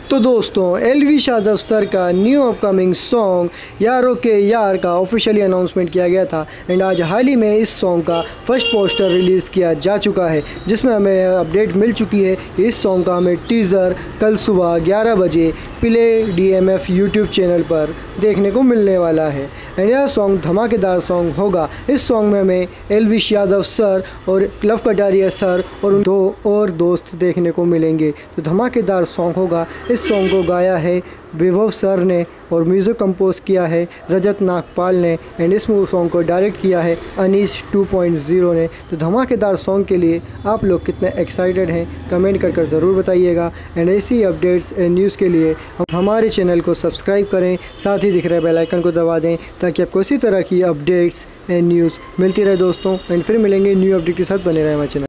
तो दोस्तों एलविश यादव सर का न्यू अपकमिंग सॉन्ग यारों के यार का ऑफिशियली अनाउंसमेंट किया गया था एंड आज हाल ही में इस सॉन्ग का फर्स्ट पोस्टर रिलीज़ किया जा चुका है, जिसमें हमें अपडेट मिल चुकी है कि इस सॉन्ग का हमें टीज़र कल सुबह 11 बजे प्ले DMF यूट्यूब चैनल पर देखने को मिलने वाला है। एंड यह सॉन्ग धमाकेदार सॉन्ग होगा। इस सॉन्ग में हमें एलविश यादव सर और लव कटारिया सर और दो और दोस्त देखने को मिलेंगे। तो धमाकेदार सॉन्ग होगा। इस सॉन्ग को गाया है विभव सर ने और म्यूज़िक कंपोज किया है रजत नागपाल ने एंड इस सॉन्ग को डायरेक्ट किया है अनीश 2.0 ने। तो धमाकेदार सॉन्ग के लिए आप लोग कितने एक्साइटेड हैं कमेंट कर ज़रूर बताइएगा। एंड ऐसी अपडेट्स एंड न्यूज़ के लिए हमारे चैनल को सब्सक्राइब करें, साथ ही दिख रहे बेल आइकन को दबा दें ताकि आपको इसी तरह की अपडेट्स एंड न्यूज़ मिलती रहे दोस्तों। एंड फिर मिलेंगे न्यू अपडेट के साथ, बने रहे हमारे चैनल।